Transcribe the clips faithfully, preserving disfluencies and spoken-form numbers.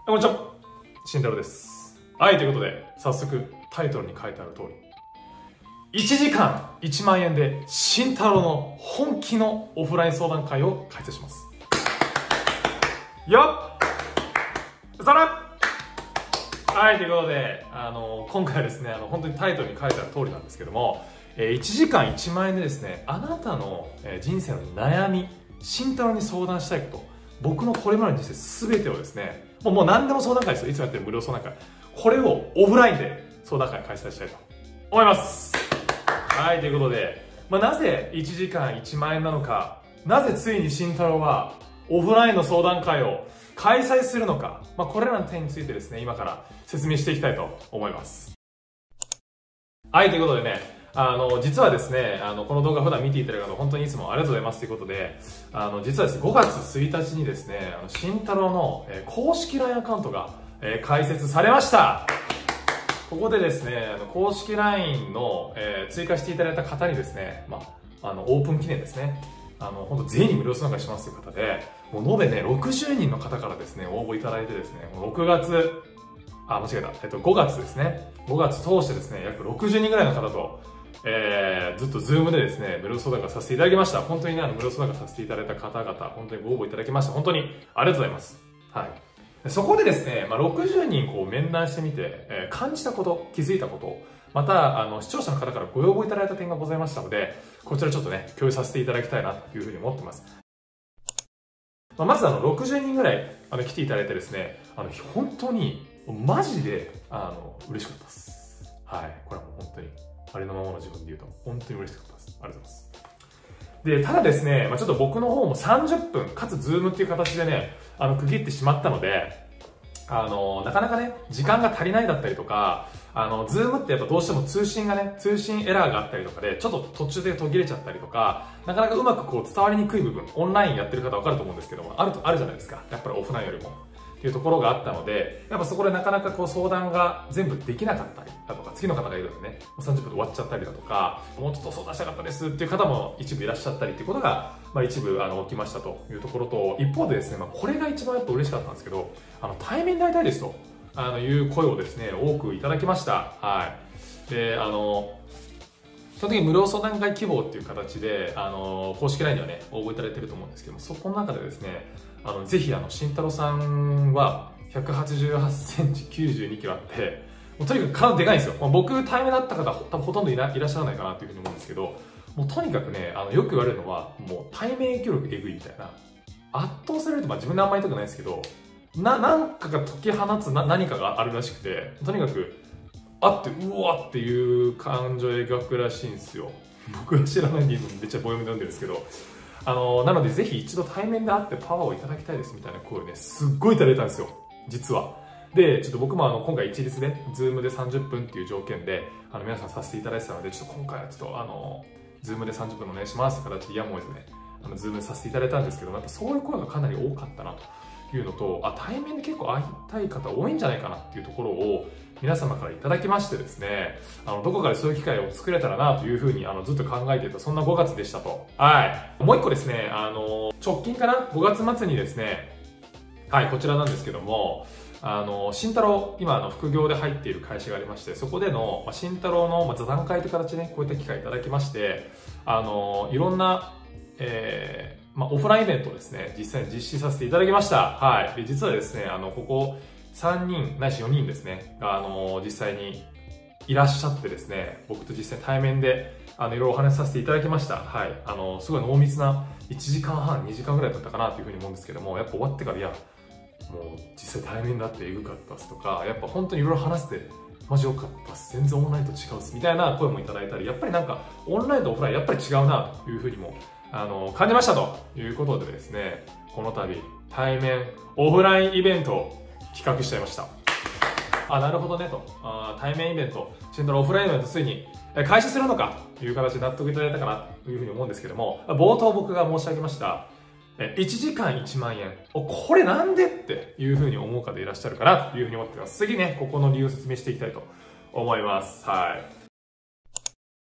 こんにちは、慎太郎です。はい、ということで、早速タイトルに書いてある通り、いちじかんいちまんえんで慎太郎の本気のオフライン相談会を開催します。よっそらはい、ということで、あの、今回はですね、あの、本当にタイトルに書いてある通りなんですけども、えー、いちじかんいちまんえんでですね、あなたの、えー、人生の悩み、慎太郎に相談したいこと、僕のこれまでの人生全てをですね、もうもう何でも相談会ですよ。いつもやってる無料相談会。これをオフラインで相談会開催したいと思います。はい、ということで、まあ、なぜいちじかんいちまんえんなのか、なぜついに慎太郎はオフラインの相談会を開催するのか、まあ、これらの点についてですね、今から説明していきたいと思います。はい、ということでね、あの、実はですね、あの、この動画普段見ていただく方、本当にいつもありがとうございますということで、あの、実はですね、ごがつついたちにですね、あの、慎太郎の、えー、公式 ライン アカウントが、えー、開設されました。ここでですね、あの、公式 ライン の、えー、追加していただいた方にですね、まあ、あの、オープン記念ですね、あの、本当全員に無料参加しますという方で、もう延べね、ろくじゅうにんの方からですね、応募いただいてですね、ろくがつ、あ、間違えた、えっと、ごがつですね、ごがつ通してですね、約ろくじゅうにんぐらいの方と、えー、ずっとズームでですね、無料相談会させていただきました。本当にね、あの、無料相談会させていただいた方々、本当にご応募いただきました。本当にありがとうございます。はい。そこでですね、まあ、ろくじゅうにんこう面談してみて、えー、感じたこと、気づいたこと、また、あの、視聴者の方からご要望いただいた点がございましたので、こちらちょっとね、共有させていただきたいなというふうに思ってます。まあ、まずあの、ろくじゅうにんぐらい、あの、来ていただいてですね、あの、本当に、マジで、あの、嬉しかったです。はい。これはもう本当に。ありのままの自分で言うと、本当に嬉しかったです。ありがとうございます。で、ただですね、まあ、ちょっと僕の方もさんじゅっぷん、かつズームっていう形でね、あの、区切ってしまったので、あの、なかなかね、時間が足りないだったりとか、あの、ズームってやっぱどうしても通信がね、通信エラーがあったりとかで、ちょっと途中で途切れちゃったりとか、なかなかうまくこう伝わりにくい部分、オンラインやってる方わかると思うんですけども、あると、あるじゃないですか。やっぱりオフラインよりも。っていうところがあったので、やっぱそこでなかなかこう相談が全部できなかったりだとか、次の方がいるのでね、さんじゅっぷんで終わっちゃったりだとか、もうちょっと相談したかったですっていう方も一部いらっしゃったりっていうことが、まあ一部あの起きましたというところと、一方でですね、まあこれが一番やっぱ嬉しかったんですけど、あの対面で会いたいですと、あのいう声をですね、多くいただきました。はい。で、あの、基本的に無料相談会希望っていう形で、あの、公式 ライン にはね、応募いただいてると思うんですけども、そこの中でですね、あの、ぜひ、あの、慎太郎さんは、ひゃくはちじゅうはちセンチ、きゅうじゅうにキロあって、もうとにかく体でかいんですよ。まあ、僕、対面だった方、多分ほとんどいらいらっしゃらないかなというふうに思うんですけど、もうとにかくね、あの、よく言われるのは、もう対面影響力えぐいみたいな。圧倒されると、まあ自分であんまり言いたくないですけど、な、なんかが解き放つな何かがあるらしくて、とにかく、あって、うわっていう感情を描くらしいんですよ。僕は知らないんで、めっちゃボ読み読んでるんですけど、あの、なのでぜひ一度対面で会ってパワーをいただきたいですみたいな声をね、すっごいいただいたんですよ。実は。で、ちょっと僕もあの、今回一律で、ズームでさんじゅっぷんっていう条件で、あの、皆さんさせていただいてたので、ちょっと今回はちょっとあの、ズームでさんじゅっぷんお願いしますって形でやむを得ずね、あの、ズームでさせていただいたんですけど、やっぱそういう声がかなり多かったなというのと、あ、対面で結構会いたい方多いんじゃないかなっていうところを、皆様からいただきましてですね、あの、どこかでそういう機会を作れたらなというふうに、あの、ずっと考えていた、そんなごがつでしたと。はい。もう一個ですね、あの、直近かな ?ご 月末にですね、はい、こちらなんですけども、あの、慎太郎、今、あの、副業で入っている会社がありまして、そこでの、まあ、慎太郎の、まあ、座談会という形でね、こういった機会いただきまして、あの、いろんな、えー、まあ、オフラインイベントをですね、実際に実施させていただきました。はい。で、実はですね、あの、ここ、さんにん、ないしよにんですね、が、あの、実際にいらっしゃってですね、僕と実際に対面で、あの、いろいろお話しさせていただきました。はい。あの、すごい濃密ないちじかんはん、にじかんぐらいだったかなというふうに思うんですけども、やっぱ終わってから、いや、もう実際対面だってエグかったっすとか、やっぱ本当にいろいろ話して、マジ良かったっす。全然オンラインと違うっす。みたいな声もいただいたり、やっぱりなんか、オンラインとオフラインやっぱり違うな、というふうにも、あの、感じましたということでですね、この度、対面、オフラインイベントを企画しちゃいました。あ、なるほどねと。あ、対面イベント、慎太郎オフラインイベントついに開始するのかという形で納得いただいたかなというふうに思うんですけども、冒頭僕が申し上げました、いちじかんいちまんえん。これなんでっていうふうに思う方いらっしゃるかなというふうに思っています。次ね、ここの理由を説明していきたいと思います。はい。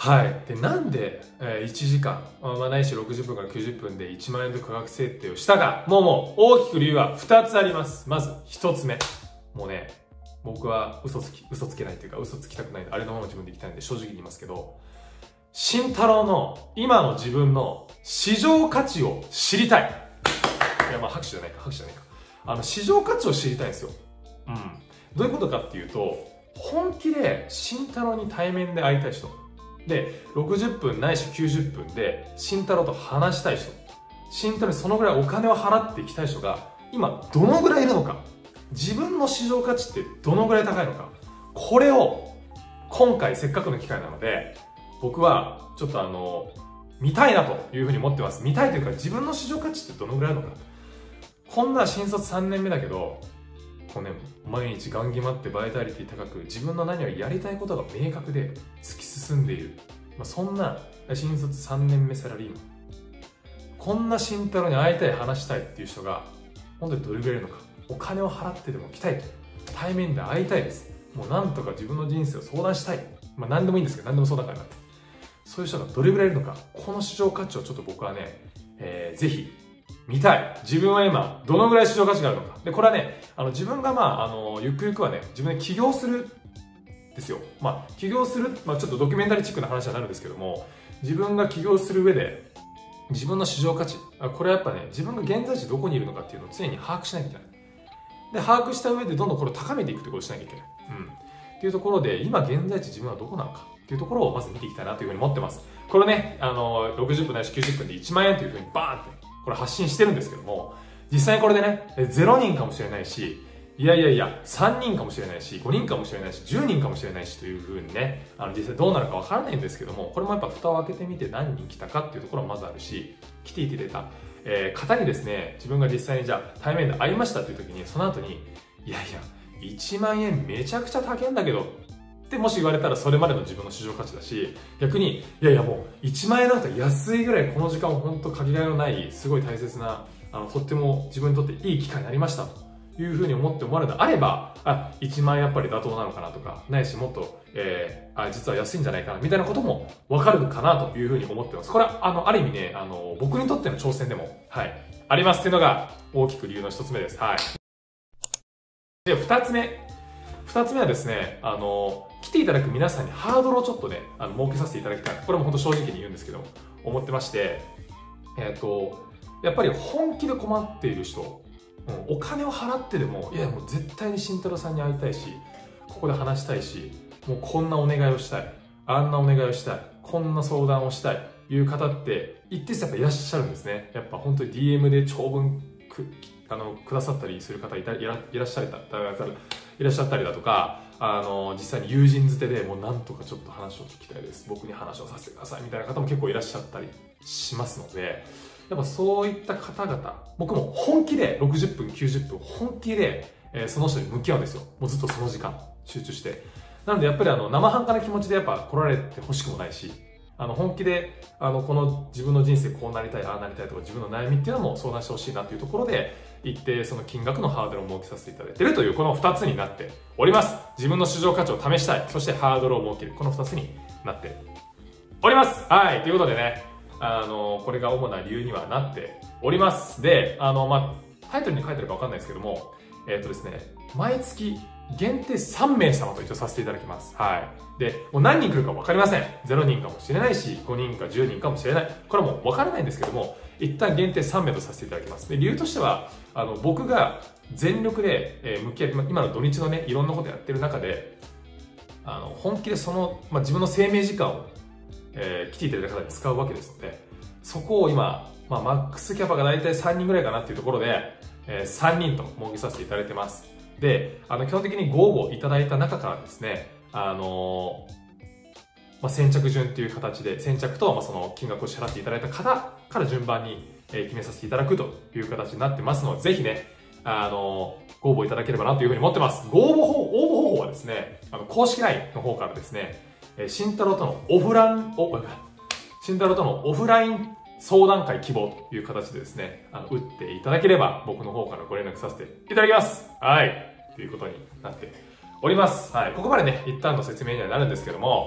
はい。で、なんで、えー、いちじかん、まあ、ないしろくじゅっぷんからきゅうじゅっぷんでいちまん円で価格設定をしたか、もうもう大きく理由はふたつあります。まずひとつめ。もうね、僕は嘘つき、嘘つけないというか嘘つきたくないんで、あれのまま自分でいきたいんで正直に言いますけど、慎太郎の今の自分の市場価値を知りたい。いや、まあ拍手じゃないか、拍手じゃないか。あの、市場価値を知りたいんですよ。うん。どういうことかっていうと、本気で慎太郎に対面で会いたい人。で、ろくじゅっぷんないしきゅうじゅっぷんで慎太郎と話したい人。慎太郎にそのぐらいお金を払っていきたい人が、今どのぐらいいるのか。自分の市場価値ってどのぐらい高いのか。これを、今回せっかくの機会なので、僕はちょっとあの、見たいなというふうに思ってます。見たいというか、自分の市場価値ってどのぐらいあるのか。こんな新卒さんねんめだけど、こうね、毎日ガン決まってバイタリティ高く、自分の何をやりたいことが明確で突き進んでいる。まあ、そんな新卒さんねんめサラリーマン。こんな慎太郎に会いたい、話したいっていう人が、本当にどれぐらいいるのか。お金を払ってでも来たいと。対面で会いたいです。もうなんとか自分の人生を相談したい。まあ何でもいいんですけど、何でも相談会になって。そういう人がどれぐらいいるのか。この市場価値をちょっと僕はね、えー、ぜひ、見たい。自分は今、どのぐらい市場価値があるのか。で、これはね、あの、自分がまあ、あの、ゆくゆくはね、自分で起業する、ですよ。まあ、起業する、まあ、ちょっとドキュメンタリーチックな話になるんですけども、自分が起業する上で、自分の市場価値、これはやっぱね、自分が現在地どこにいるのかっていうのを常に把握しなきゃいけない。で、把握した上でどんどんこれを高めていくってことをしなきゃいけない。うん。っていうところで、今現在地自分はどこなのかっていうところをまず見ていきたいなというふうに思ってます。これね、あの、ろくじゅっぷんないしきゅうじゅっぷんでいちまんえんというふうにバーンって、これ発信してるんですけども、実際にこれでね、ゼロにんかもしれないし、いやいやいや、さんにんかもしれないし、ごにんかもしれないし、じゅうにんかもしれないしというふうにね、あの実際どうなるかわからないんですけども、これもやっぱ蓋を開けてみて何人来たかっていうところもまずあるし、来ていただいた、えー、方にですね、自分が実際にじゃあ対面で会いましたという時に、その後に、いやいや、いちまんえんめちゃくちゃ高いんだけど、ってもし言われたらそれまでの自分の市場価値だし、逆に、いやいやもういちまんえんなんか安いぐらいこの時間は本当かけがえのない、すごい大切な、あの、とっても自分にとっていい機会になりましたというふうに思って思われるのであれば、あ、いちまん円やっぱり妥当なのかなとか、ないしもっと、えー、あ、実は安いんじゃないかなみたいなこともわかるかなというふうに思ってます。これは、あの、ある意味ね、あの、僕にとっての挑戦でも、はい、ありますっていうのが大きく理由の一つ目です。はい。で、二つ目。二つ目はですね、あの、来ていただく皆さんにハードルをちょっとね、あの、設けさせていただきたい。これも本当正直に言うんですけど、思ってまして、えっと、やっぱり本気で困っている人、うん、お金を払ってでも、いやもう絶対に慎太郎さんに会いたいし、ここで話したいし、もうこんなお願いをしたい、あんなお願いをしたい、こんな相談をしたい、いう方って一定数やっぱいらっしゃるんですね。やっぱ本当に ディーエム で長文く、あの、くださったりする方いたいらいらっしゃったいらっしゃったりだとか、あの、実際に友人づてでもうなんとかちょっと話を聞きたいです。僕に話をさせてくださいみたいな方も結構いらっしゃったりしますので、やっぱそういった方々、僕も本気でろくじゅっぷん、きゅうじゅっぷん、本気で、えー、その人に向き合うんですよ。もうずっとその時間、集中して。なのでやっぱりあの、生半可な気持ちでやっぱ来られて欲しくもないし、あの、本気で、あの、この自分の人生こうなりたい、ああなりたいとか自分の悩みっていうのも相談してほしいなっていうところで、一定その金額のハードルを設けさせていただいているというこの二つになっております。自分の市場価値を試したい。そしてハードルを設ける。この二つになっております。はい。ということでね、あの、これが主な理由にはなっております。で、あの、まあ、タイトルに書いてあるかわかんないですけども、えっとですね、毎月限定さんめい様と一応させていただきます。はい。で、もう何人来るかわかりません。ゼロにんかもしれないし、ごにんかじゅうにんかもしれない。これはもうわからないんですけども、一旦限定さんめいとさせていただきます。で、理由としては、あの、僕が全力で、えー、向き合い、今の土日のね、いろんなことやってる中で、あの、本気でその、まあ、自分の生命時間を、えー、来ていただいた方に使うわけですので、そこを今、まあ、マックスキャパが大体さんにんぐらいかなっていうところで、えー、さんにんと設けさせていただいてます。で、あの、基本的にご応募いただいた中からですね、あのー、まあ、先着順という形で、先着と、まあ、その金額を支払っていただいた方から順番に決めさせていただくという形になってますので、ぜひね、あの、ご応募いただければなというふうに思ってます。ご応募方、応募方法はですね、あの、公式 ライン の方からですね、慎太郎とのオフラン、お、慎太郎とのオフライン相談会希望という形でですね、あの、打っていただければ、僕の方からご連絡させていただきます。はい。ということになっております。はい。ここまでね、一旦の説明にはなるんですけども、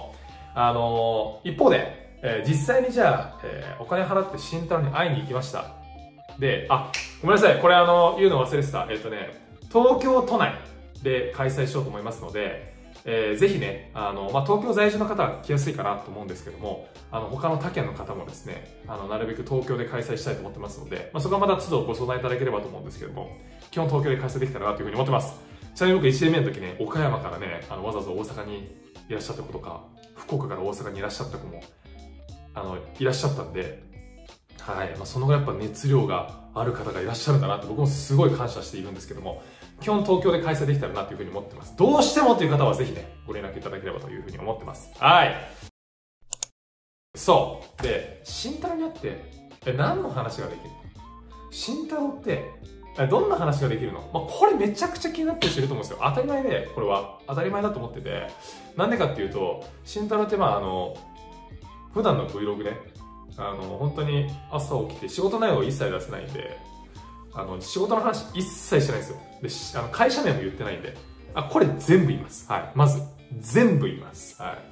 あのー、一方で、えー、実際にじゃあ、えー、お金払って慎太郎に会いに行きました。で、あ、ごめんなさい。これあの、言うの忘れてた。えっとね、東京都内で開催しようと思いますので、えー、ぜひね、あの、まあ、東京在住の方は来やすいかなと思うんですけども、あの、他の他県の方もですね、あの、なるべく東京で開催したいと思ってますので、まあ、そこはまた都度ご相談いただければと思うんですけども、基本東京で開催できたらなというふうに思ってます。ちなみに僕いちねんめの時ね、岡山からね、あの、わざわざ大阪にいらっしゃった子とか、福岡から大阪にいらっしゃった子も、あの、いらっしゃったんで、はい。まあ、そのぐらいやっぱ熱量がある方がいらっしゃるんだなって僕もすごい感謝しているんですけども、基本東京で開催できたらなというふうに思ってます。どうしてもという方はぜひね、ご連絡いただければというふうに思ってます。はい。そう。で、慎太郎に会って、え、何の話ができるの？慎太郎って、え、どんな話ができるの？まあ、これめちゃくちゃ気になってる人いると思うんですよ。当たり前で、これは当たり前だと思ってて、なんでかっていうと、慎太郎ってまああの、普段の Vlog ね、あの、本当に朝起きて仕事内容を一切出せないんで、あの、仕事の話一切してないんですよ。で、あの会社名も言ってないんで、あ、これ全部言います。はい。まず、全部言います。はい。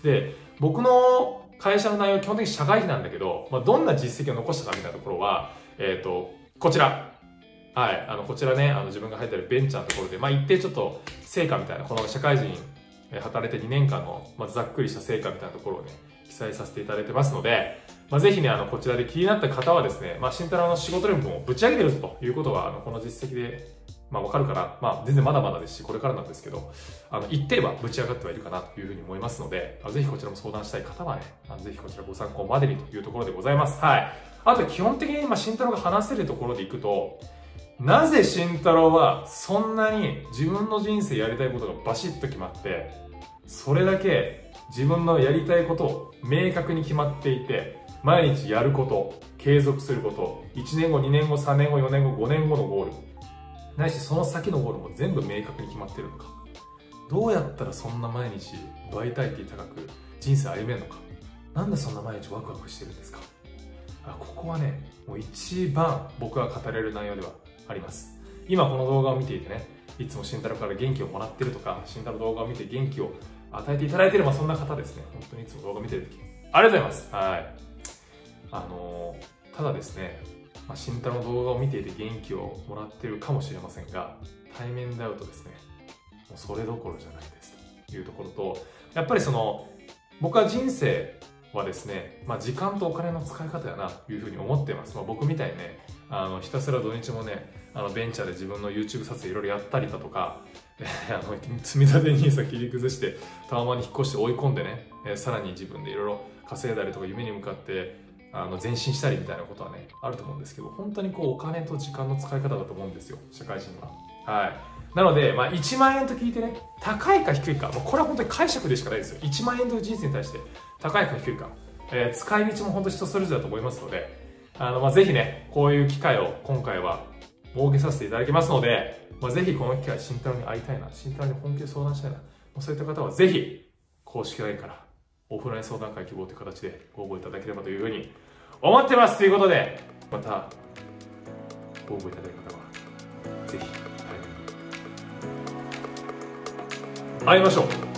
で、僕の会社の内容は基本的に社外費なんだけど、まあ、どんな実績を残したかみたいなところは、えっと、こちら。はい。あの、こちらね、あの、自分が入ってるベンチャーのところで、まあ、一定ちょっと成果みたいな、この社会人、働いてにねんかんの、まあ、ざっくりした成果みたいなところをね、記載させていただいてますので、まあ、ぜひね、あの、こちらで気になった方はですね、まあ、慎太郎の仕事力もぶち上げてるぞということは、あの、この実績で、まあ、わかるかな。まあ、全然まだまだですし、これからなんですけど、あの、一定はぶち上がってはいるかなというふうに思いますので、ぜひこちらも相談したい方はね、あのぜひこちらご参考までにというところでございます。はい。あと、基本的に今、慎太郎が話せるところでいくと、なぜ慎太郎はそんなに自分の人生やりたいことがバシッと決まって、それだけ自分のやりたいことを明確に決まっていて、毎日やること、継続すること、いちねんご、にねんご、さんねんご、よねんご、ごねんごのゴール、ないしその先のゴールも全部明確に決まっているのか。どうやったらそんな毎日バイタリティ高く人生歩めるのか。なんでそんな毎日ワクワクしてるんですか。あ、ここはね、もう一番僕が語れる内容ではあります。今この動画を見ていてね、いつも慎太郎から元気をもらってるとか、慎太郎の動画を見て元気を与えていただいている、まあそんな方ですね。本当にいつも動画見てるとき、ありがとうございます。はい。あのー、ただですね、まあ、慎太郎の動画を見ていて元気をもらってるかもしれませんが、対面で会うとですね、もうそれどころじゃないですというところと、やっぱりその、僕は人生はですね、まあ、時間とお金の使い方やなというふうに思っています。まあ、僕みたいにね、あのひたすら土日もね、あのベンチャーで自分の YouTube 撮影いろいろやったりだとか、あの積み立て ニーサ 切り崩してタワマンに引っ越して追い込んでね、えさらに自分でいろいろ稼いだりとか夢に向かってあの前進したりみたいなことはねあると思うんですけど、本当にこうお金と時間の使い方だと思うんですよ、社会人は。はい。なので、まあ、いちまんえんと聞いてね、高いか低いか、もうこれは本当に解釈でしかないですよ。いちまんえんという人生に対して高いか低いか、えー、使い道も本当人それぞれだと思いますので、あの、まあ、ぜひね、こういう機会を今回は設けさせていただきますので、まあ、ぜひこの機会、慎太郎に会いたいな、慎太郎に本気で相談したいな、そういった方はぜひ、公式 ライン からオフライン相談会希望という形でご応募いただければというふうに思ってます。ということで、また、ご応募いただいた方は、ぜひ、会いましょう。